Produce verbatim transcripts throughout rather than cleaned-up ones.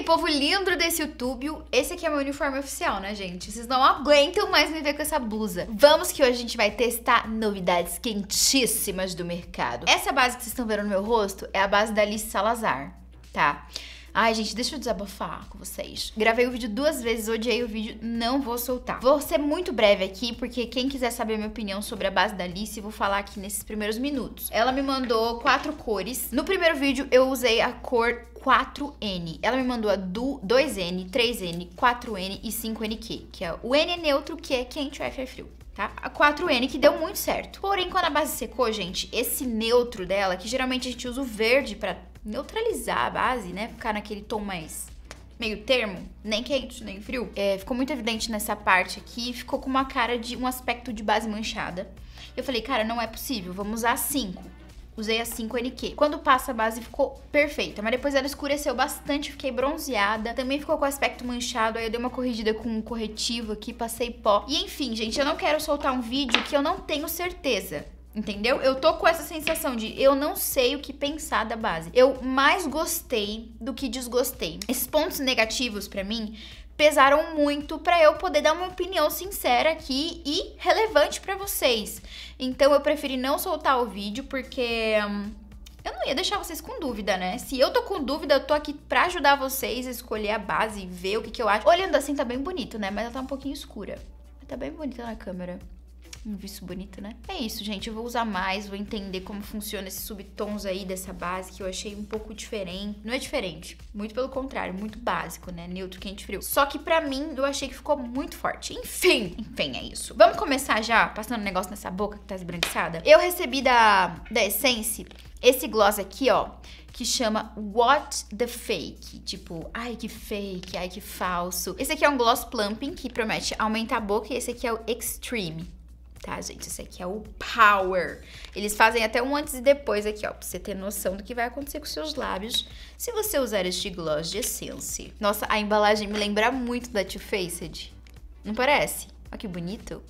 aí, povo lindo desse YouTube, esse aqui é meu uniforme oficial, né, gente? Vocês não aguentam mais me ver com essa blusa. Vamos que hoje a gente vai testar novidades quentíssimas do mercado. Essa base que vocês estão vendo no meu rosto é a base da Alice Salazar, tá? Ai, gente, deixa eu desabafar com vocês. Gravei o vídeo duas vezes, odiei o vídeo, não vou soltar. Vou ser muito breve aqui, porque quem quiser saber a minha opinião sobre a base da Alice, vou falar aqui nesses primeiros minutos. Ela me mandou quatro cores. No primeiro vídeo, eu usei a cor quatro N. Ela me mandou a do dois N, três N, quatro N e cinco N Q, que é o N é neutro, que é quente, o F é frio. Tá? A quatro N que deu muito certo. Porém, quando a base secou, gente, esse neutro dela, que geralmente a gente usa o verde pra neutralizar a base, né? Ficar naquele tom mais meio termo, nem quente, nem frio. É, ficou muito evidente nessa parte aqui, ficou com uma cara de um aspecto de base manchada. Eu falei, cara, não é possível, vamos usar a cinco. Usei a cinco N Q. Quando passa a base ficou perfeita, mas depois ela escureceu bastante, fiquei bronzeada. Também ficou com o aspecto manchado, aí eu dei uma corrigida com um corretivo aqui, passei pó. E enfim, gente, eu não quero soltar um vídeo que eu não tenho certeza. Entendeu? Eu tô com essa sensação de eu não sei o que pensar da base. Eu mais gostei do que desgostei. Esses pontos negativos pra mim pesaram muito pra eu poder dar uma opinião sincera aqui e relevante pra vocês. Então eu preferi não soltar o vídeo porque hum, eu não ia deixar vocês com dúvida, né? Se eu tô com dúvida, eu tô aqui pra ajudar vocês a escolher a base e ver o que que eu acho. Olhando assim tá bem bonito, né? Mas ela tá um pouquinho escura. Tá bem bonita na câmera. Um visto bonito, né? É isso, gente. Eu vou usar mais, vou entender como funciona esses subtons aí dessa base, que eu achei um pouco diferente. Não é diferente, muito pelo contrário, muito básico, né? Neutro, quente, frio. Só que pra mim, eu achei que ficou muito forte. Enfim, enfim, é isso. Vamos começar já, passando um negócio nessa boca que tá esbranquiçada? Eu recebi da, da Essence esse gloss aqui, ó, que chama What the Fake. Tipo, ai que fake, ai que falso. Esse aqui é um gloss plumping, que promete aumentar a boca, e esse aqui é o Extreme. Tá, gente? Esse aqui é o Power. Eles fazem até um antes e depois aqui, ó, pra você ter noção do que vai acontecer com seus lábios se você usar este gloss de Essence. Nossa, a embalagem me lembra muito da Too Faced. Não parece? Olha que bonito.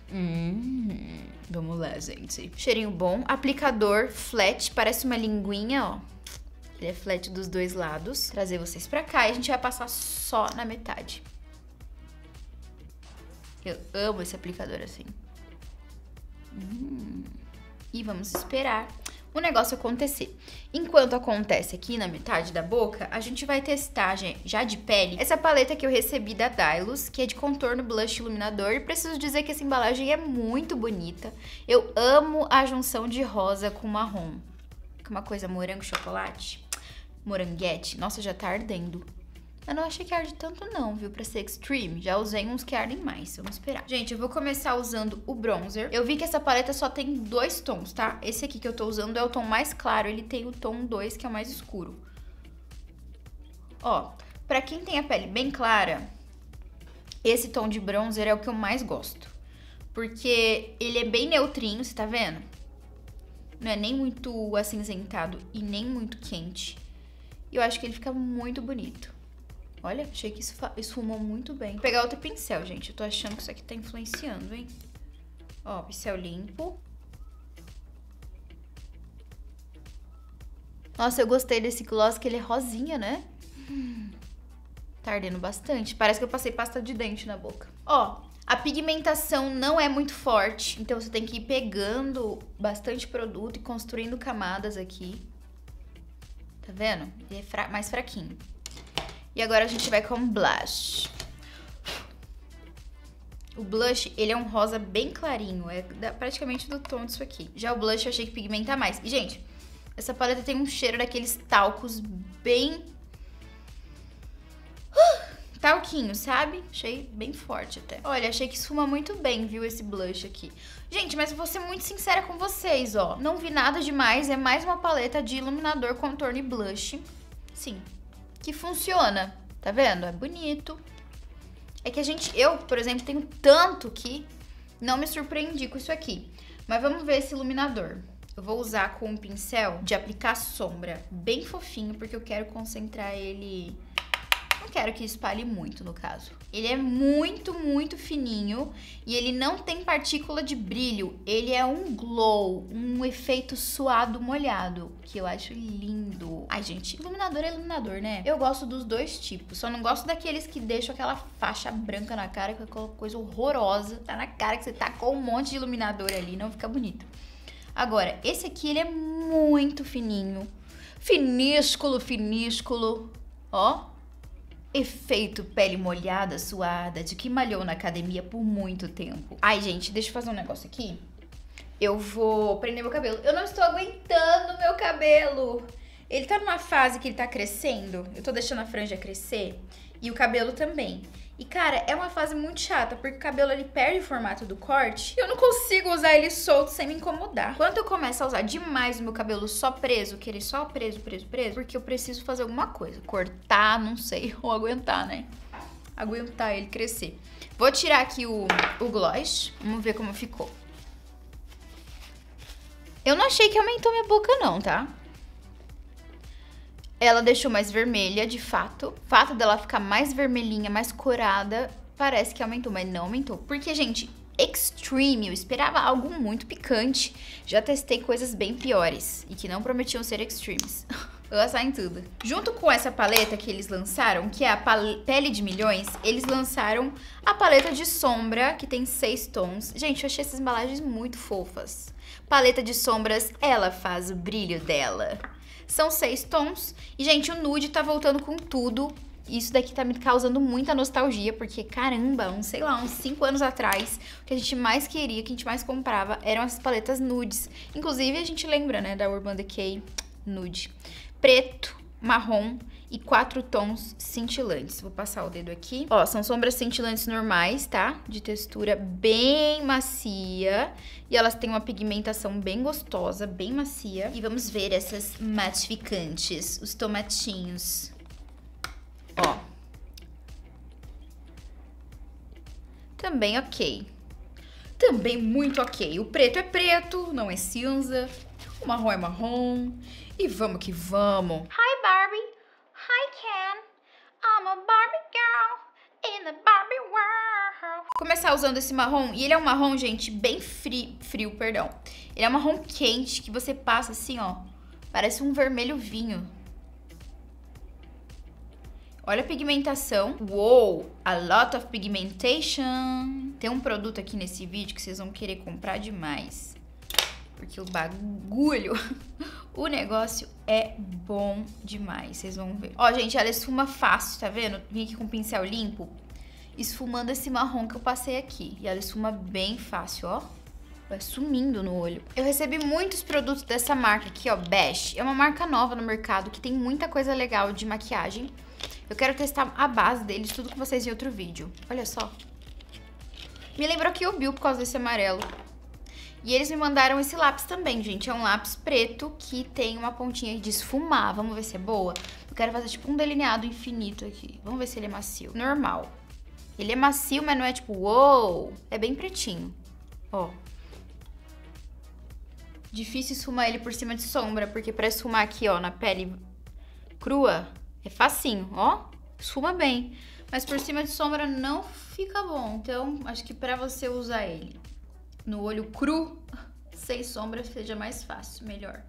Hum, vamos lá, gente. Cheirinho bom. Aplicador flat, parece uma linguinha, ó. Ele é flat dos dois lados. Trazer vocês pra cá e a gente vai passar só na metade. Eu amo esse aplicador assim. Hum. E vamos esperar o negócio acontecer. Enquanto acontece aqui na metade da boca, a gente vai testar, gente, já de pele, essa paleta que eu recebi da Dylos, que é de contorno, blush, iluminador. E preciso dizer que essa embalagem é muito bonita. Eu amo a junção de rosa com marrom. Fica uma coisa morango chocolate, moranguete. Nossa, já tá ardendo. Eu não achei que arde tanto não, viu, pra ser extreme. Já usei uns que ardem mais, vamos esperar. Gente, eu vou começar usando o bronzer. Eu vi que essa paleta só tem dois tons, tá? Esse aqui que eu tô usando é o tom mais claro, ele tem o tom dois, que é o mais escuro. Ó, pra quem tem a pele bem clara, esse tom de bronzer é o que eu mais gosto. Porque ele é bem neutrinho, você tá vendo? Não é nem muito acinzentado e nem muito quente. E eu acho que ele fica muito bonito. Olha, achei que isso esfumou muito bem. Vou pegar outro pincel, gente. Eu tô achando que isso aqui tá influenciando, hein? Ó, pincel limpo. Nossa, eu gostei desse gloss, que ele é rosinha, né? Hum, tá ardendo bastante. Parece que eu passei pasta de dente na boca. Ó, a pigmentação não é muito forte, então você tem que ir pegando bastante produto e construindo camadas aqui. Tá vendo? Ele é fra- mais fraquinho. E agora a gente vai com blush. O blush, ele é um rosa bem clarinho, é praticamente do tom disso aqui. Já o blush eu achei que pigmenta mais. E, gente, essa paleta tem um cheiro daqueles talcos bem... Uh, talquinho, sabe? Achei bem forte até. Olha, achei que esfuma muito bem, viu, esse blush aqui. Gente, mas eu vou ser muito sincera com vocês, ó. Não vi nada demais, é mais uma paleta de iluminador, contorno e blush. Sim. Que funciona, tá vendo? É bonito. É que a gente, eu, por exemplo, tenho tanto que não me surpreendi com isso aqui. Mas vamos ver esse iluminador. Eu vou usar com um pincel de aplicar sombra bem fofinho, porque eu quero concentrar ele não quero que espalhe muito, no caso. Ele é muito, muito fininho e ele não tem partícula de brilho. Ele é um glow, um efeito suado molhado, que eu acho lindo. Ai, gente, iluminador é iluminador, né? Eu gosto dos dois tipos, só não gosto daqueles que deixam aquela faixa branca na cara, que é aquela coisa horrorosa. Tá na cara que você tacou um monte de iluminador ali, não fica bonito. Agora, esse aqui, ele é muito fininho. Finísculo, finísculo. Ó. Efeito pele molhada, suada, de que malhou na academia por muito tempo. Ai, gente, deixa eu fazer um negócio aqui. Eu vou prender meu cabelo. Eu não estou aguentando meu cabelo. Ele tá numa fase que ele tá crescendo. Eu tô deixando a franja crescer. E o cabelo também. E, cara, é uma fase muito chata, porque o cabelo, ele perde o formato do corte. E eu não consigo usar ele solto sem me incomodar. Quando eu começo a usar demais o meu cabelo só preso, querer só preso, preso, preso, porque eu preciso fazer alguma coisa. Cortar, não sei, ou aguentar, né? Aguentar ele crescer. Vou tirar aqui o, o gloss. Vamos ver como ficou. Eu não achei que aumentou minha boca, não, tá? Ela deixou mais vermelha, de fato. O fato dela ficar mais vermelhinha, mais corada, parece que aumentou, mas não aumentou. Porque, gente, extreme, eu esperava algo muito picante. Já testei coisas bem piores e que não prometiam ser extremes. Eu ia sair em tudo. Junto com essa paleta que eles lançaram, que é a Pele de Milhões, eles lançaram a paleta de sombra, que tem seis tons. Gente, eu achei essas embalagens muito fofas. Paleta de sombras, ela faz o brilho dela. São seis tons. E, gente, o nude tá voltando com tudo. Isso daqui tá me causando muita nostalgia, porque, caramba, uns, sei lá, uns cinco anos atrás, o que a gente mais queria, o que a gente mais comprava, eram essas paletas nudes. Inclusive, a gente lembra, né, da Urban Decay nude. Preto, marrom e quatro tons cintilantes. Vou passar o dedo aqui. Ó, são sombras cintilantes normais, tá? De textura bem macia. E elas têm uma pigmentação bem gostosa, bem macia. E vamos ver essas matificantes, os tomatinhos. Ó. Também ok. Também muito ok. O preto é preto, não é cinza. O marrom é marrom. E vamos que vamos. Hi, Barbie. Hi, Ken. I'm a Barbie girl in the Barbie world. Vou começar usando esse marrom. E ele é um marrom, gente, bem frio, frio, perdão. Ele é um marrom quente que você passa assim, ó. Parece um vermelho vinho. Olha a pigmentação. Uou, a lot of pigmentation. Tem um produto aqui nesse vídeo que vocês vão querer comprar demais. Porque o bagulho, o negócio é bom demais, vocês vão ver. Ó, gente, ela esfuma fácil, tá vendo? Vim aqui com um pincel limpo, esfumando esse marrom que eu passei aqui. E ela esfuma bem fácil, ó. Vai sumindo no olho. Eu recebi muitos produtos dessa marca aqui, ó, Besh. É uma marca nova no mercado que tem muita coisa legal de maquiagem. Eu quero testar a base deles, tudo com vocês em outro vídeo. Olha só. Me lembrou que o Bill por causa desse amarelo. E eles me mandaram esse lápis também, gente. É um lápis preto que tem uma pontinha de esfumar. Vamos ver se é boa? Eu quero fazer tipo um delineado infinito aqui. Vamos ver se ele é macio. Normal. Ele é macio, mas não é tipo, uou! É bem pretinho. Ó. Difícil esfumar ele por cima de sombra, porque pra esfumar aqui, ó, na pele crua, é facinho, ó. Esfuma bem. Mas por cima de sombra não fica bom. Então, acho que pra você usar ele no olho cru, sem sombra, seja mais fácil, melhor.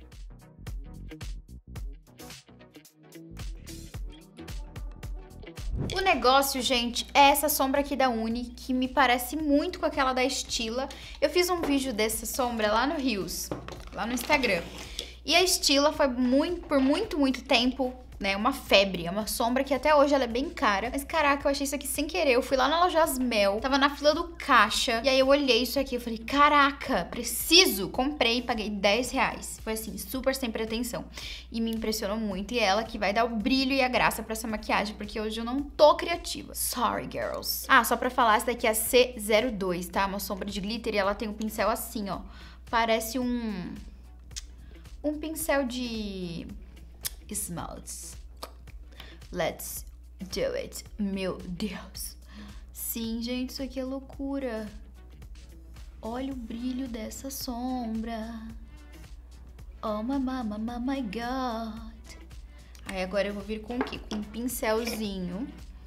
O negócio, gente, é essa sombra aqui da Uni, que me parece muito com aquela da Stila. Eu fiz um vídeo dessa sombra lá no Reels, lá no Instagram. E a Stila foi muito, por muito, muito tempo, né, uma febre. É uma sombra que até hoje ela é bem cara. Mas caraca, eu achei isso aqui sem querer. Eu fui lá na loja Asmel, tava na fila do caixa. E aí eu olhei isso aqui, eu falei, caraca, preciso. Comprei e paguei dez reais. Foi assim, super sem pretensão. E me impressionou muito. E é ela que vai dar o brilho e a graça pra essa maquiagem, porque hoje eu não tô criativa. Sorry, girls. Ah, só pra falar, essa daqui é a C zero dois, tá? Uma sombra de glitter e ela tem um pincel assim, ó. Parece um... Um pincel de... esmaltes. Let's do it. Meu Deus. Sim, gente, isso aqui é loucura. Olha o brilho dessa sombra. Oh, my, my, my, my God. Aí agora eu vou vir com o quê? Com um pincelzinho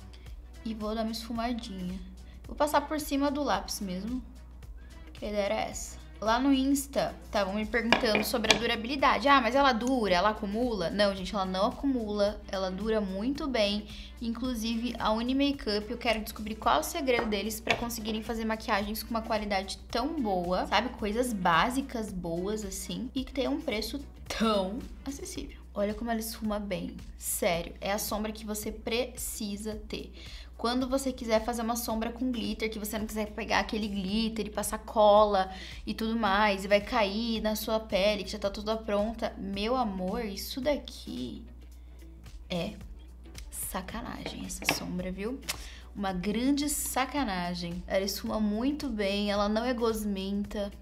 E vou dar uma esfumadinha. Vou passar por cima do lápis mesmo. Que ideia era essa? Lá no Insta, estavam me perguntando sobre a durabilidade. Ah, mas ela dura? Ela acumula? Não, gente, ela não acumula. Ela dura muito bem. Inclusive, a Unimakeup, eu quero descobrir qual é o segredo deles pra conseguirem fazer maquiagens com uma qualidade tão boa. Sabe? Coisas básicas boas, assim. E que tenham um preço tão acessível. Olha como ela esfuma bem. Sério, é a sombra que você precisa ter. Quando você quiser fazer uma sombra com glitter, que você não quiser pegar aquele glitter e passar cola e tudo mais, e vai cair na sua pele, que já tá toda pronta. Meu amor, isso daqui é sacanagem, essa sombra, viu? Uma grande sacanagem. Ela esfuma muito bem, ela não é gosmenta.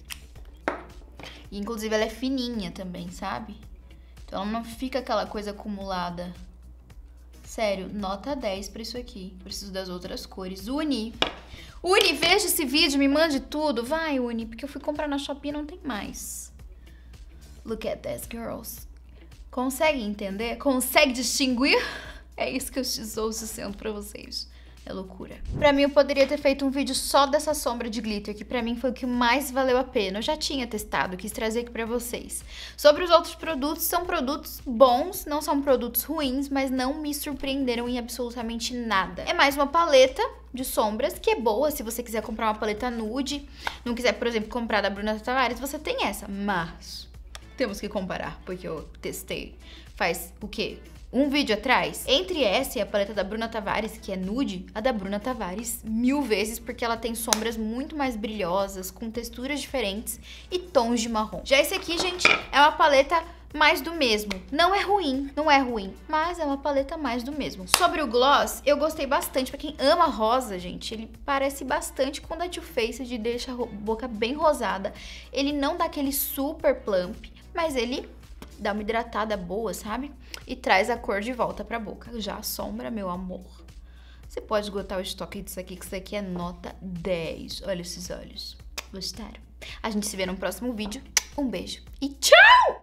E, inclusive, ela é fininha também, sabe? Então, ela não fica aquela coisa acumulada. Sério, nota dez pra isso aqui. Preciso das outras cores. Uni! Uni, veja esse vídeo, me mande tudo. Vai, Uni, porque eu fui comprar na Shopee e não tem mais. Look at this, girls. Consegue entender? Consegue distinguir? É isso que eu estou dizendo pra vocês. É loucura. Pra mim, eu poderia ter feito um vídeo só dessa sombra de glitter, que pra mim foi o que mais valeu a pena. Eu já tinha testado, quis trazer aqui pra vocês. Sobre os outros produtos, são produtos bons, não são produtos ruins, mas não me surpreenderam em absolutamente nada. É mais uma paleta de sombras, que é boa se você quiser comprar uma paleta nude. Não quiser, por exemplo, comprar da Bruna Tavares, você tem essa. Mas temos que comparar, porque eu testei faz o quê? Um vídeo atrás, entre essa e a paleta da Bruna Tavares, que é nude, a da Bruna Tavares mil vezes, porque ela tem sombras muito mais brilhosas, com texturas diferentes e tons de marrom. Já esse aqui, gente, é uma paleta mais do mesmo. Não é ruim, não é ruim, mas é uma paleta mais do mesmo. Sobre o gloss, eu gostei bastante. Pra quem ama rosa, gente, ele parece bastante com o da Too Faced, deixa a boca bem rosada. Ele não dá aquele super plump, mas ele dá uma hidratada boa, sabe? E traz a cor de volta pra boca. Já a sombra, meu amor. Você pode esgotar o estoque disso aqui, que isso aqui é nota dez. Olha esses olhos. Gostaram? A gente se vê no próximo vídeo. Um beijo e tchau!